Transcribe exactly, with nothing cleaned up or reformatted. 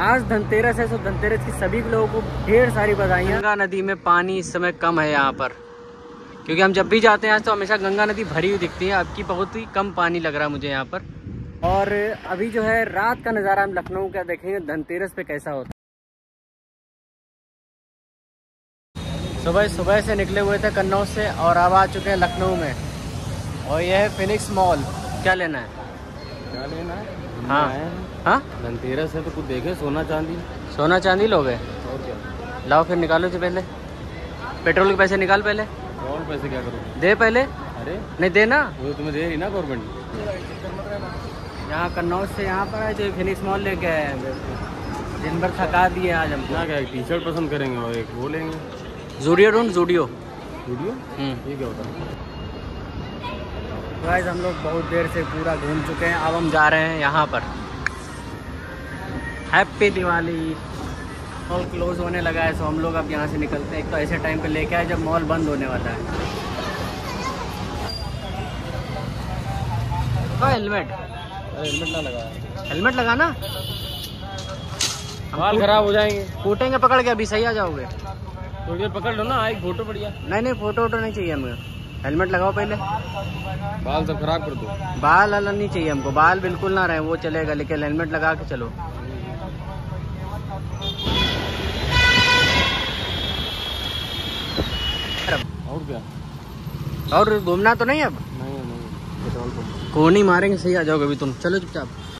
आज धनतेरस है, तो धनतेरस की सभी लोगों को ढेर सारी बधाइयाँ। गंगा नदी में पानी इस समय कम है यहाँ पर, क्योंकि हम जब भी जाते हैं आज तो हमेशा गंगा नदी भरी हुई दिखती है। अब की बहुत ही कम पानी लग रहा है मुझे यहाँ पर। और अभी जो है रात का नज़ारा हम लखनऊ का देखेंगे धनतेरस पे कैसा होता है। सुबह सुबह से निकले हुए थे कन्नौज से और अब आ चुके हैं लखनऊ में। और यह है फिनिक्स मॉल। क्या लेना है? क्या लेना है? हाँ हाँ, धनतेरस है तो कुछ देखे, सोना चांदी। सोना चांदी लोगे? और क्या? लाओ फिर निकालो जो पहले पेट्रोल के पैसे निकाल पहले। और पैसे क्या करोगे? दे पहले। अरे नहीं देना, वो तो तुम्हें दे रही ना गवर्नमेंट। यहाँ कन्नौज से यहाँ पर आए तो फिनिक्स मॉल लेके आए हैं। दिन भर थका दिए आज हमको। क्या क्या टी शर्ट पसंद करेंगे और एक वो लेंगे। जूडियो ढूंढ, जूडियो। वीडियो ये क्या होता है? गाइस हम लोग बहुत देर से पूरा घूम चुके हैं, अब हम जा रहे हैं यहाँ पर। हैप्पी दिवाली। मॉल क्लोज होने लगा है, तो हम लोग अब यहाँ से निकलते हैं। एक तो ऐसे टाइम पे लेके आए जब मॉल बंद होने वाला है। हाँ हेलमेट, अरे हेलमेट ना लगा। हेलमेट लगाना। बाल खराब हो जाएंगे। कूटेंगे पकड़ के, अभी सही आ जाओगे। थोड़ी देर पकड़ लो ना, एक फोटो बढ़िया। नहीं नहीं, फोटो वोटो नहीं चाहिए हमें, हेलमेट लगाओ पहले। बाल सब खराब कर दो। बाल अलग नहीं चाहिए हमको, बाल बिल्कुल ना रहे वो चलेगा, लेकिन हेलमेट लगा के चलो। और क्या? और घूमना तो नहीं अब? नहीं नहीं, पेट्रोल पंप कोनी मारेंगे, सही आ जाओगे अभी तुम। चलो चुपचाप।